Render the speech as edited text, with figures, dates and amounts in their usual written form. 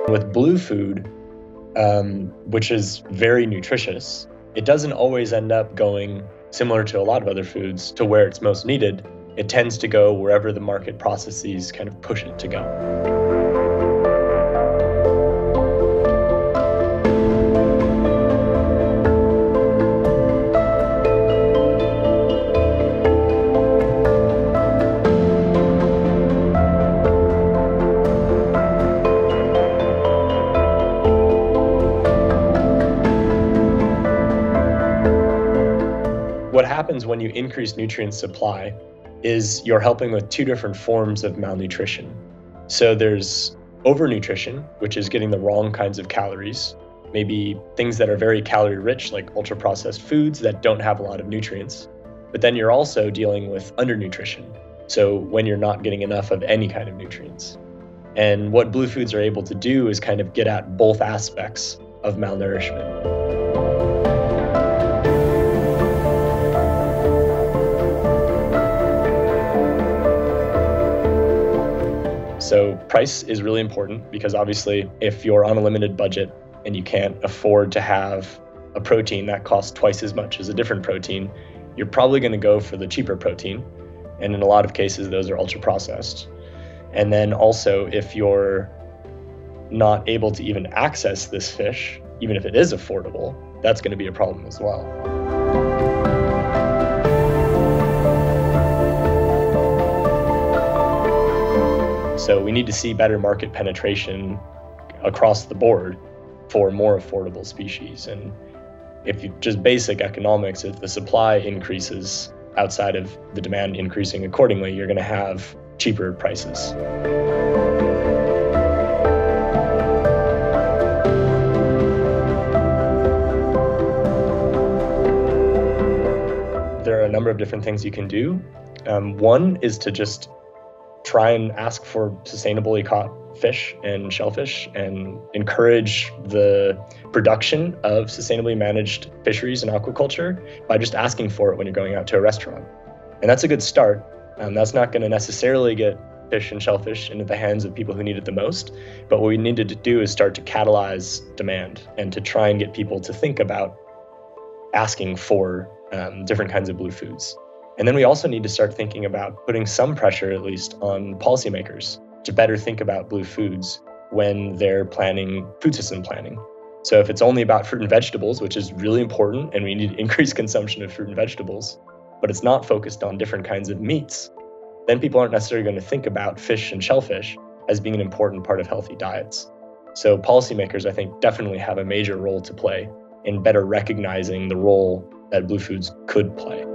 With blue food, which is very nutritious, it doesn't always end up going similar to a lot of other foods to where it's most needed. It tends to go wherever the market processes kind of push it to go. What happens when you increase nutrient supply is you're helping with two different forms of malnutrition. So there's overnutrition, which is getting the wrong kinds of calories, maybe things that are very calorie rich, like ultra-processed foods that don't have a lot of nutrients. But then you're also dealing with undernutrition, so when you're not getting enough of any kind of nutrients. And what blue foods are able to do is kind of get at both aspects of malnourishment. So price is really important because obviously if you're on a limited budget and you can't afford to have a protein that costs twice as much as a different protein, you're probably going to go for the cheaper protein. And in a lot of cases, those are ultra processed. And then also if you're not able to even access this fish, even if it is affordable, that's going to be a problem as well. So we need to see better market penetration across the board for more affordable species. And if you just basic economics, if the supply increases outside of the demand increasing accordingly, you're going to have cheaper prices. There are a number of different things you can do. One is to just try and ask for sustainably caught fish and shellfish and encourage the production of sustainably managed fisheries and aquaculture by just asking for it when you're going out to a restaurant. And that's a good start. That's not going to necessarily get fish and shellfish into the hands of people who need it the most, but what we need to do is start to catalyze demand and to try and get people to think about asking for different kinds of blue foods. And then we also need to start thinking about putting some pressure, at least, on policymakers to better think about blue foods when they're planning food system planning. So if it's only about fruit and vegetables, which is really important, and we need to increase consumption of fruit and vegetables, but it's not focused on different kinds of meats, then people aren't necessarily going to think about fish and shellfish as being an important part of healthy diets. So policymakers, I think, definitely have a major role to play in better recognizing the role that blue foods could play.